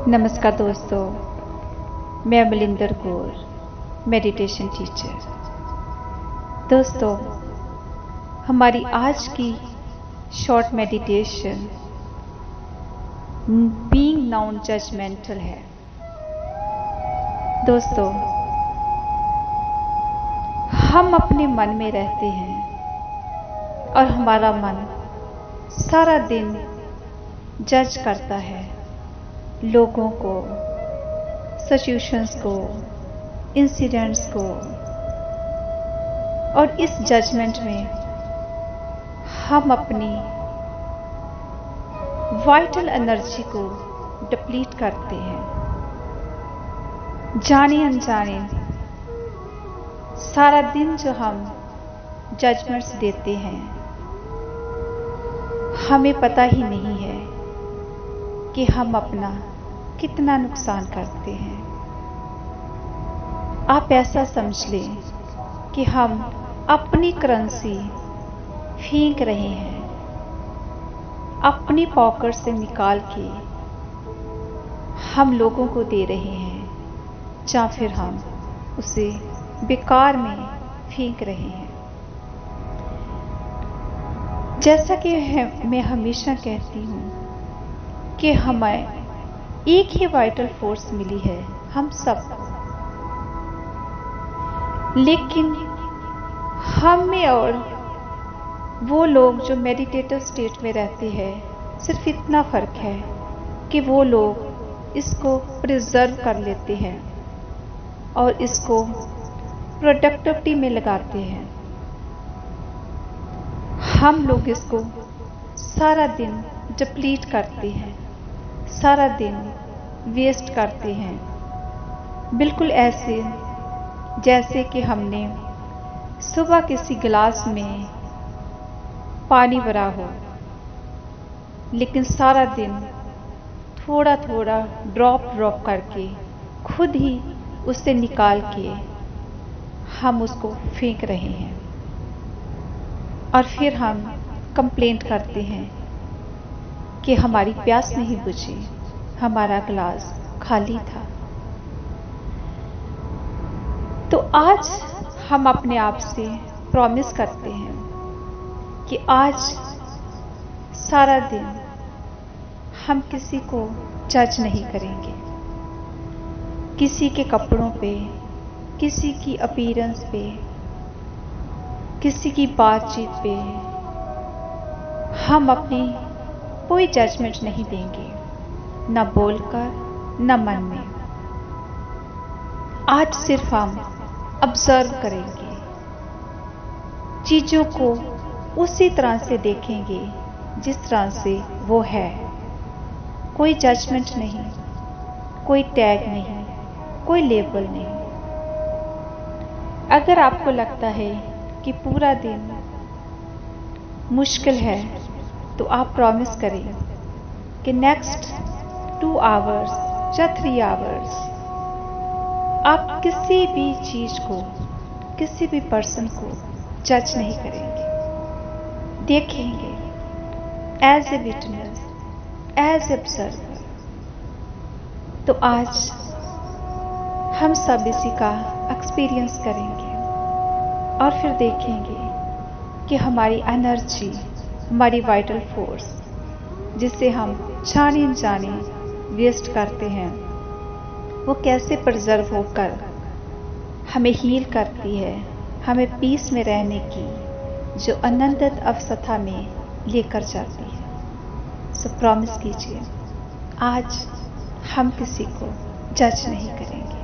नमस्कार दोस्तों, मैं अमलिंदर कौर, मेडिटेशन टीचर। दोस्तों, हमारी आज की short meditation being non judgmental है। दोस्तों, हम अपने मन में रहते हैं और हमारा मन सारा दिन जज करता है लोगों को, सिचुएशंस को, इंसिडेंट्स को, और इस जजमेंट में हम अपनी वाइटल एनर्जी को डिप्लीट करते हैं। जाने अनजाने सारा दिन जो हम जजमेंट्स देते हैं, हमें पता ही नहीं है कि हम अपना कितना नुकसान करते हैं। आप ऐसा समझ लें कि हम अपनी करेंसी फेंक रहे हैं, अपनी पॉकेट से निकाल के हम लोगों को दे रहे हैं, या फिर हम उसे बेकार में फेंक रहे हैं। जैसा कि मैं हमेशा कहती हूँ कि हमें एक ही वाइटल फोर्स मिली है, हम सबको, लेकिन हम में और वो लोग जो मेडिटेटिव स्टेट में रहते हैं, सिर्फ इतना फर्क है कि वो लोग इसको प्रिजर्व कर लेते हैं और इसको प्रोडक्टिविटी में लगाते हैं। हम लोग इसको सारा दिन डिप्लीट करते हैं, सारा दिन वेस्ट करते हैं, बिल्कुल ऐसे जैसे कि हमने सुबह किसी गिलास में पानी भरा हो, लेकिन सारा दिन थोड़ा थोड़ा ड्रॉप करके खुद ही उससे निकाल के हम उसको फेंक रहे हैं, और फिर हम कंप्लेंट करते हैं कि हमारी प्यास नहीं बुझी, हमारा गिलास खाली था। तो आज हम अपने आप से प्रॉमिस करते हैं कि आज सारा दिन हम किसी को जज नहीं करेंगे, किसी के कपड़ों पे, किसी की अपीयरेंस पे, किसी की बातचीत पे हम अपनी कोई जजमेंट नहीं देंगे, न बोलकर न मन में। आज सिर्फ हम ऑब्जर्व करेंगे, चीजों को उसी तरह से देखेंगे जिस तरह से वो है। कोई जजमेंट नहीं, कोई टैग नहीं, कोई लेबल नहीं। अगर आपको लगता है कि पूरा दिन मुश्किल है, तो आप प्रॉमिस करें कि नेक्स्ट 2 आवर्स या 3 आवर्स आप किसी भी चीज को, किसी भी पर्सन को जज नहीं करेंगे, देखेंगे as a witness, as a observer. तो आज हम सब इसी का एक्सपीरियंस करेंगे और फिर देखेंगे कि हमारी एनर्जी, हमारी वाइटल फोर्स, जिसे हम जाने अनजाने वेस्ट करते हैं, वो कैसे प्रिजर्व होकर हमें हील करती है, हमें पीस में रहने की जो अनंत अवस्था में लेकर जाती है। सो प्रॉमिस कीजिए, आज हम किसी को जज नहीं करेंगे।